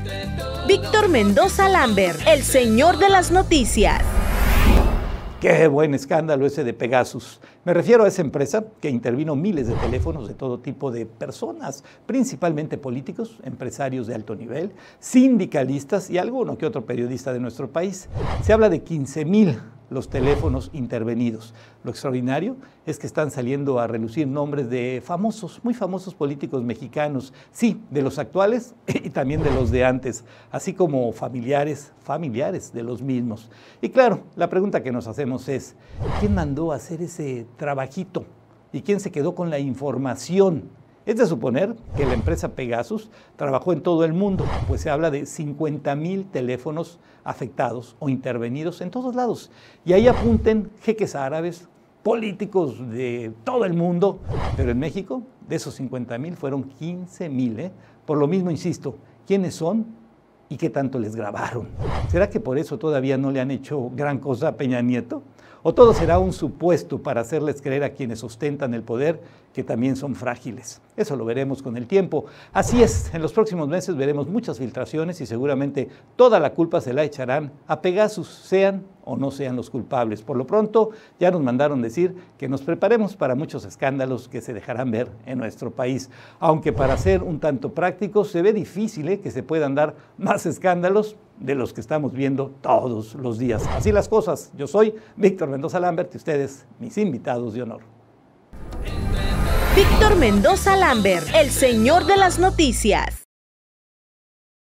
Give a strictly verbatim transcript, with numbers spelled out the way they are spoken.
Víctor Mendoza Lambert, el señor de las noticias. Qué buen escándalo ese de Pegasus. Me refiero a esa empresa que intervino miles de teléfonos de todo tipo de personas, principalmente políticos, empresarios de alto nivel, sindicalistas y alguno que otro periodista de nuestro país. Se habla de quince mil los teléfonos intervenidos. Lo extraordinario es que están saliendo a relucir nombres de famosos, muy famosos políticos mexicanos, sí, de los actuales y también de los de antes, así como familiares, familiares de los mismos. Y claro, la pregunta que nos hacemos es, ¿quién mandó a hacer ese trabajito? ¿Y quién se quedó con la información? Es de suponer que la empresa Pegasus trabajó en todo el mundo, pues se habla de cincuenta mil teléfonos afectados o intervenidos en todos lados. Y ahí apunten jeques árabes, políticos de todo el mundo, pero en México de esos cincuenta mil fueron quince mil. ¿eh? Por lo mismo, insisto, ¿quiénes son y qué tanto les grabaron? ¿Será que por eso todavía no le han hecho gran cosa a Peña Nieto? ¿O todo será un supuesto para hacerles creer a quienes ostentan el poder que también son frágiles? Eso lo veremos con el tiempo. Así es, en los próximos meses veremos muchas filtraciones y seguramente toda la culpa se la echarán a Pegasus, sean o no sean los culpables. Por lo pronto, ya nos mandaron decir que nos preparemos para muchos escándalos que se dejarán ver en nuestro país. Aunque para ser un tanto prácticos, se ve difícil ¿eh? que se puedan dar más escándalos de los que estamos viendo todos los días. Así las cosas. Yo soy Víctor Mendoza Lambert y ustedes, mis invitados de honor. Víctor Mendoza Lambert, el señor de las noticias.